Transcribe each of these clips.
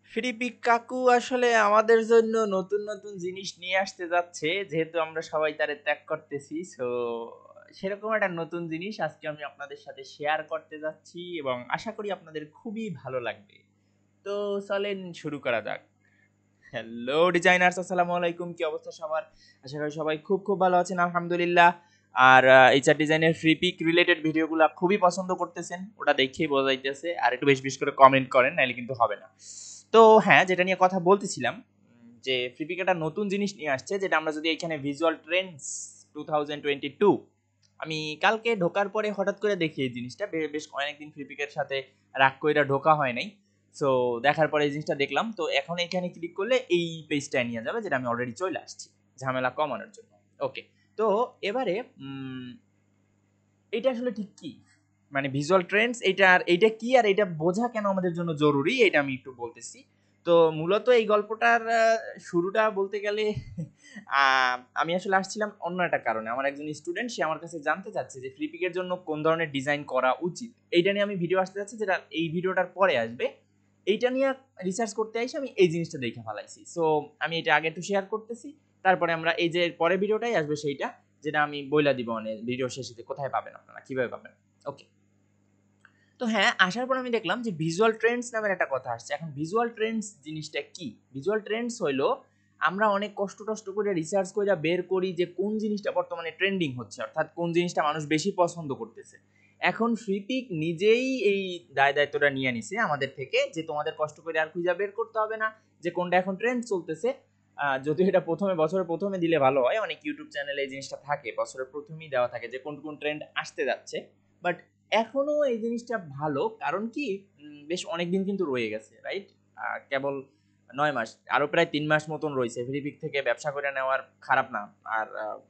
Freepik কাকু আসলে আমাদের জন্য নতুন নতুন জিনিস নিয়ে আসতে যাচ্ছে, যেহেতু আমরা সবাই তারে ত্যাগ করতেছি। সো সেরকম একটা নতুন জিনিস আজকে আমি আপনাদের সাথে শেয়ার করতে যাচ্ছি এবং আশা করি আপনাদের খুবই ভালো লাগবে। তো চলেন শুরু করা যাক। হ্যালো ডিজাইনার্স, আসসালামু আলাইকুম। কি অবস্থা সবার? আশা করি সবাই খুব খুব ভালো আছেন, আলহামদুলিল্লাহ। আর এইচআর ডিজাইনের ফ্রি পিক রিলেটেড ভিডিওগুলো খুবই পছন্দ করতেছেন, ওটা দেখেই বোঝা যাইতেছে। আর একটু বেশি বেশি করে কমেন্ট করেন, নাহলে কিন্তু হবে না। তো হ্যাঁ, যেটা নিয়ে কথা বলতেছিলাম, যে ফ্রি পিক একটা নতুন জিনিস নিয়ে আসছে, যেটা আমরা যদি এখানে ভিজুয়াল ট্রেন্ডস 2022, আমি কালকে ঢোকার পরে হঠাৎ করে দেখি এই জিনিসটা। বেশ অনেকদিন ফ্রি পিকের সাথে রাগ কইরা ঢোকা হয় নাই। সো দেখার পরে এই জিনিসটা দেখলাম। তো এখন এখানে ক্লিক করলে এই পেজটায় নিয়ে যাবে, যেটা আমি অলরেডি চলে আসছি ঝামেলা কমানোর জন্য। ওকে। তো এবারে এটা আসলে ঠিক কি, মানে ভিজুয়াল ট্রেন্ডস এইটা কি আর এটা বোঝা কেন আমাদের জন্য জরুরি, এটা আমি একটু বলতেছি। তো মূলত এই গল্পটার শুরুটা বলতে গেলে আমি আসলে আসছিলাম অন্য একটা কারণে। আমার একজন স্টুডেন্ট, সে আমার কাছে জানতে চাচ্ছে যে ফ্লিপিকের জন্য কোন ধরনের ডিজাইন করা উচিত। এইটা নিয়ে আমি ভিডিও আসতে যাচ্ছি, যেটা এই ভিডিওটার পরে আসবে। এইটা নিয়ে রিসার্চ করতে এসে আমি এই জিনিসটা দেখে ফেলাইছি। সো আমি এটা আগে একটু শেয়ার করতেছি, তারপরে আমরা এই যে পরে ভিডিওটাই আসবে সেইটা, যেটা আমি বইলা দিব মানে ভিডিও শেষে কোথায় পাবেন, আপনারা কিভাবে পাবেন। ওকে। তো হ্যাঁ, আসার পর আমি দেখলাম যে ভিজুয়াল ট্রেন্ডস নামের একটা কথা আসছে। এখন ভিজুয়াল ট্রেন্ডস জিনিসটা কি? ভিজুয়াল ট্রেন্ডস হইলো, আমরা অনেক কষ্ট করে রিসার্চ করে বের করি যে কোন জিনিসটা বর্তমানে ট্রেন্ডিং হচ্ছে, অর্থাৎ কোন জিনিসটা মানুষ বেশি পছন্দ করতেছে। এখন ফ্রিপিক নিজেই এই দায়িত্বটা নিয়ে নিছে আমাদের থেকে, যে তোমাদের কষ্ট করে আর খুঁজে বের করতে হবে না যে কোনটা এখন ট্রেন্ড চলতেছে। যদিও এটা বছরের প্রথমে দিলে ভালো হয়, অনেক ইউটিউব চ্যানেলে এই জিনিসটা থাকে, বছরের প্রথমেই দেওয়া থাকে যে কোন কোন ট্রেন্ড আসতে যাচ্ছে। বাট এখনো এই জিনিসটা ভালো, কারণ কি, বেশ অনেকদিন কিন্তু রয়ে গেছে, রাইট? কেবল 9 মাস, আরো প্রায় 3 মাস মতন রয়েছে ফ্রিপিক থেকে ব্যবসা করে নেওয়ার, খারাপ না। আর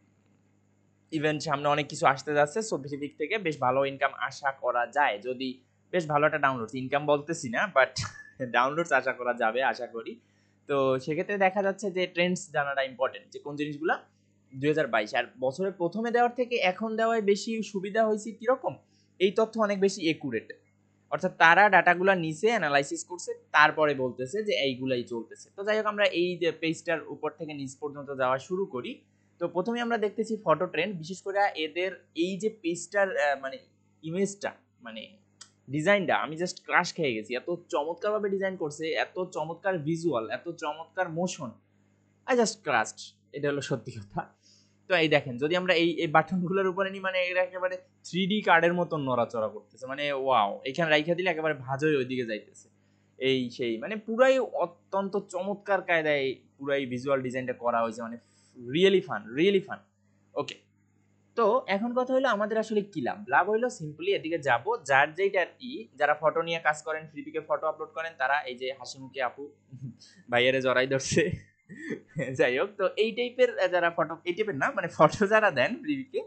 ইভেন সামনে অনেক কিছু আসতে যাচ্ছে, সো ফ্রিপিক থেকে বেশ ভালো ইনকাম আশা করা যায়, যদি বেশ ভালো একটা ডাউনলোড, ইনকাম বলতেছি না বাট ডাউনলোডস আশা করা যাবে আশা করি। তো সেক্ষেত্রে দেখা যাচ্ছে যে ট্রেন্ডস জানাটা ইম্পর্টেন্ট, যে কোন জিনিসগুলা 2022 আর বছরের প্রথমে দেওয়ার থেকে এখন দেওয়ায় বেশি সুবিধা হয়েছে কিরকম, এই তথ্য অনেক বেশি একুরেট। অর্থাৎ তারা ডাটাগুলো নিচে অ্যানালাইসিস করছে, তারপরে বলতেছে যে এইগুলাই চলতেছে। তো যাই হোক, আমরা এই যে পেজটার উপর থেকে নিচ পর্যন্ত যাওয়া শুরু করি। তো প্রথমে আমরা দেখতেছি ফটো ট্রেন্ড, বিশেষ করে এদের এই যে পেজটার মানে ইমেজটা, মানে ডিজাইনটা আমি জাস্ট ক্রাশ খেয়ে গেছি। এত চমৎকারভাবে ডিজাইন করছে, এত চমৎকার ভিজুয়াল, এত চমৎকার মোশন, আই জাস্ট ক্রাস্ট। এটা হলো সত্যি কথা। তো এই দেখেন, যদি আমরা এই বাটনগুলোর উপরে নিই, মানে এরা একেবারে 3D কার্ডের মতন নড়াচড়া করতেছে, মানে ওয়াও। এখানে রাইখা দিলে একেবারে ভাঁজ হয়ে ওইদিকে যাইতেছে। এই সেই মানে পুরাই অত্যন্ত চমৎকার কায়দায় পুরাই ভিজুয়াল ডিজাইনটা করা হয়েছে, মানে really fun, really fun. Okay. তো এখন কথা হলো আমাদের আসলে কি লাভ? লাভ হইলো সিম্পলি এদিকে যাব, যার যেইটা আর কি, যারা ফটো নিয়ে কাজ করেন, ফ্রিপিকে ফটো আপলোড করেন, তারা এই যে হাসি মুখে আপু ভাইয়ারে জড়াই ধরছে। যাই হোক, তো এই টাইপের যারা ফটো, এই টাইপের না মানে ফটো যারা দেন ফ্রিপিকে,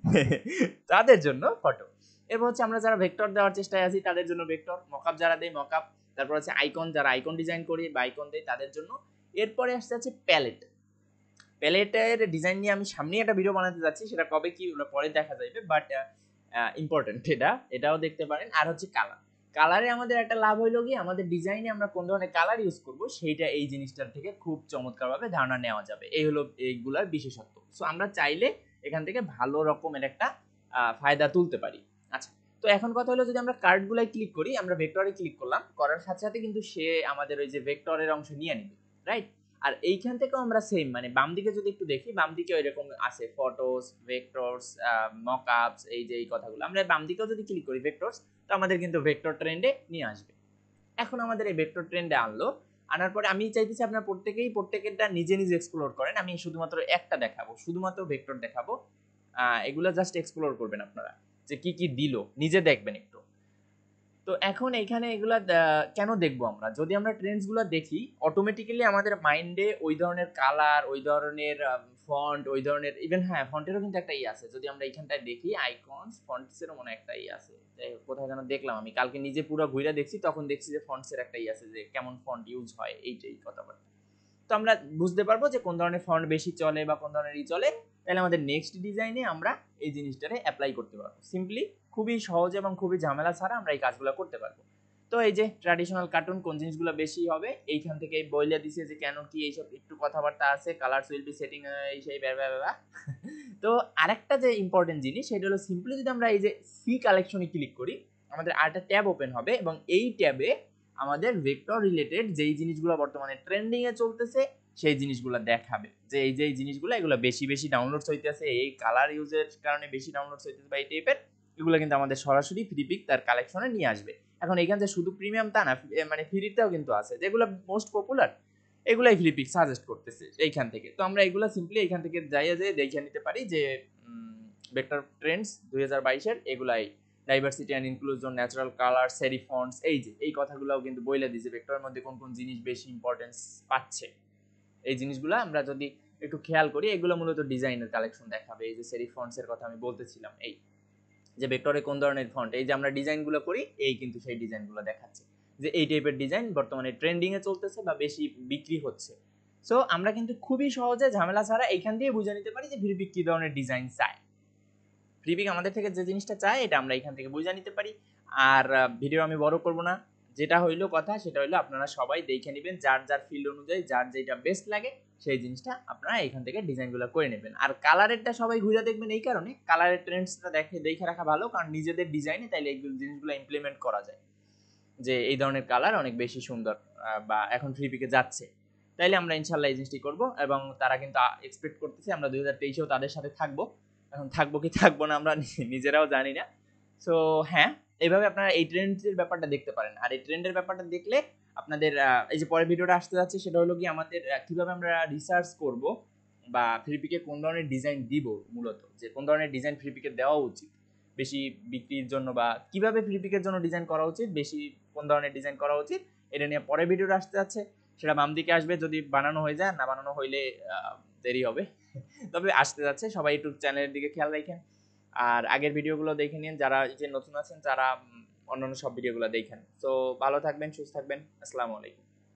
তাদের জন্য ফটো। এরপর হচ্ছে আমরা যারা ভেক্টর দেওয়ার চেষ্টায় আছি তাদের জন্য ভেক্টর, মকআপ যারা দেয় মকআপ, তারপর হচ্ছে আইকন, যারা আইকন ডিজাইন করি বা আইকন দেয় তাদের জন্য। এরপরে আসছে হচ্ছে প্যালেট। প্যালেটের ডিজাইন নিয়ে আমি সামনে একটা ভিডিও বানাতে যাচ্ছি, সেটা কবে কি ওটা পরে দেখা যাবে, বাট ইম্পর্টেন্ট, এটাও দেখতে পারেন। আর হচ্ছে কালার। কালারে আমাদের একটা লাভ হইলো কি, আমাদের ডিজাইনে আমরা কোন ধরনের কালার ইউজ করব সেইটা এই জিনিসটার থেকে খুব চমৎকারভাবে ধারণা নেওয়া যাবে। এই হলো এইগুলার বিশেষত্ব। সো আমরা চাইলে এখান থেকে ভালো রকমের একটা ফায়দা তুলতে পারি। আচ্ছা। তো এখন কথা হলো, যদি আমরা কার্ডগুলাই ক্লিক করি, আমরা ভেক্টরে ক্লিক করলাম, করার সাথে সাথে কিন্তু সে আমাদের ওই যে ভেক্টরের অংশ নিয়ে নিবে, রাইট? আর এইখান থেকেও আমরা সেম, মানে বাম দিকে যদি একটু দেখি, বাম দিকে এরকম আছে ফটোস, ভেক্টরস, মকআপস, এই যে এই কথাগুলো। আমরা বাম দিকেও যদি ক্লিক করি ভেক্টরস, তো আমাদের কিন্তু ভেক্টর ট্রেন্ডে নিয়ে আসবে। এখন আমাদের এই ভেক্টর ট্রেন্ডে আনলো, আনার পরে আমি চাইতেছি আপনার প্রত্যেকেরটা নিজে নিজে এক্সপ্লোর করেন। আমি শুধুমাত্র একটা দেখাবো, শুধুমাত্র ভেক্টর দেখাবো। এগুলো জাস্ট এক্সপ্লোর করবেন আপনারা, যে কি কি দিল নিজে দেখবেন একটু। তো এখন এইখানে এগুলা কেন দেখবো আমরা? যদি আমরা ট্রেন্ডস গুলো দেখি, অটোমেটিক্যালি আমাদের মাইন্ডে ওই ধরনের কালার, ওই ধরনের ফন্ট, ওই ধরনের ইভেন, হ্যাঁ ফন্টেরও কিন্তু একটা আছে। যদি আমরা এইখানটায় দেখি আইকনস, ফন্টসেরও মনে একটা আছে। যাই হোক, কোথায় যেন দেখলাম, আমি কালকে নিজে পুরো ঘুরে দেখছি, তখন দেখছি যে ফন্টসের একটা আছে, যে কেমন ফন্ট ইউজ হয়, এইটাই কথাবার্তা। তো আমরা বুঝতে পারবো যে কোন ধরনের ফন্ট বেশি চলে বা কোন ধরনের চলে। তাহলে আমাদের নেক্সট ডিজাইনে আমরা এই জিনিসটারে অ্যাপ্লাই করতে পারবো সিম্পলি। খুবই সহজ এবং খুবই ঝামেলা ছাড়া আমরা এই কাজগুলো করতে পারবো। তো এই যে ট্র্যাডিশনাল কার্টুন কোন জিনিসগুলো বেশি হবে এইখান থেকে বইলে দিছে যে কেন কি এইসব একটু কথাবার্তা আছে, কালার্স উইল বি সেটিং এই সেই ব্যাবা। তো আরেকটা যে ইম্পর্টেন্ট জিনিস সেটা হলো সিম্পলি যদি আমরা এই যে সি কালেকশনে ক্লিক করি আমাদের আরেকটা ট্যাব ওপেন হবে এবং এই ট্যাবে আমাদের ভেক্টর রিলেটেড যেই জিনিসগুলো বর্তমানে ট্রেন্ডিং এ চলতেছে সেই জিনিসগুলো দেখাবে, যে এই যে জিনিসগুলো এগুলো বেশি বেশি ডাউনলোডস হইতেছে, এই কালার ইউজের কারণে বেশি ডাউনলোডস হইতেছে বা এই টাইপের, এগুলো কিন্তু আমাদের সরাসরি ফ্রি পিক তার কালেকশনে নিয়ে আসবে। এখন এখানে যে শুধু প্রিমিয়াম তা না, মানে ফ্রিতেও কিন্তু আছে যেগুলো মোস্ট পপুলার, এগুলাই ফ্রি পিক সাজেস্ট করতেছে এইখান থেকে। তো আমরা এগুলো সিম্পলি এইখান থেকে যাইয়া যে দেখে নিতে পারি যে ভেক্টর ট্রেন্ডস 2022 এর এগুলাই diversity and inclusion, natural colour, serif fonts, এই যে এই কথাগুলোও কিন্তু বইলে দিয়েছে ভেক্টরের মধ্যে কোন কোন জিনিস বেশি ইম্পর্টেন্স পাচ্ছে। এই জিনিসগুলো আমরা যদি একটু খেয়াল করি এগুলো মূলত ডিজাইনের কালেকশন দেখাবে। এই যে সেরি ফন্টস এর কথা আমি বলতেছিলাম, এই যে ভেক্টরে কোন ধরনের ফন্ট, এই যে আমরা ডিজাইনগুলো করি এই কিন্তু সেই ডিজাইনগুলো দেখাচ্ছে যে এই টাইপের ডিজাইন বর্তমানে ট্রেন্ডিং এ চলতেছে বা বেশি বিক্রি হচ্ছে। সো আমরা কিন্তু খুবই সহজে ঝামেলা ছাড়া এইখান দিয়ে বুঝে নিতে পারি যে ফ্রিপিক কি ধরনের ডিজাইন চায়। ফ্রিপিক আমাদের থেকে যে জিনিসটা চায় এটা আমরা এখান থেকে বুঝে নিতে পারি। আর ভিডিও আমি বড় করব না, যেটা হইলো কথা সেটা হইলো আপনারা সবাই দেখে নেবেন যার যার ফিল্ড অনুযায়ী যার যেটা বেস্ট লাগে সেই জিনিসটা আপনারা এখান থেকে ডিজাইনগুলো করে নেবেন। আর কালারেরটা সবাই ঘুরে দেখবেন এই কারণে, কালারের ট্রেন্ডসটা দেখে রাখা ভালো, কারণ নিজেদের ডিজাইনে তাইলে এইগুলো জিনিসগুলো ইমপ্লিমেন্ট করা যায় যে এই ধরনের কালার অনেক বেশি সুন্দর বা এখন ফ্রিপিকে যাচ্ছে, তাইলে আমরা ইনশাল্লাহ এই জিনিসটি করবো। এবং তারা কিন্তু এক্সপেক্ট করতেছি আমরা 2023-এও তাদের সাথে থাকবো। এখন থাকবো কি থাকবো না আমরা নিজেরাও জানি না। সো হ্যাঁ, এইভাবে আপনারা এই ট্রেন্ডের ব্যাপারটা দেখতে পারেন। আর এই ট্রেন্ডের ব্যাপারটা দেখলে আপনাদের এই যে পরের ভিডিওটা আসতে যাচ্ছে সেটা হলো কি আমাদের কিভাবে আমরা রিসার্চ করব বা ফ্রিপিকে কোন ধরনের ডিজাইন দিব, মূলত যে কোন ধরনের ডিজাইন ফ্রিপিকে দেওয়া উচিত বেশি বিক্রির জন্য, বা কিভাবে ফ্রিপিকের জন্য ডিজাইন করা উচিত, বেশি কোন ধরনের ডিজাইন করা উচিত, এটা নিয়ে পরের ভিডিওটা আসতে যাচ্ছে। সেটা বাম দিকে আসবে যদি বানানো হয়ে যায়, না বানানো হইলে দেরি হবে। তবে আসতে যাচ্ছে, সবাই একটু চ্যানেলের দিকে খেয়াল রাখেন। আর আগের ভিডিওগুলো দেখে নিন, যারা যে নতুন আছেন তারা অন্যান্য সব ভিডিওগুলো দেখেন। তো ভালো থাকবেন, সুস্থ থাকবেন, আসসালামু আলাইকুম।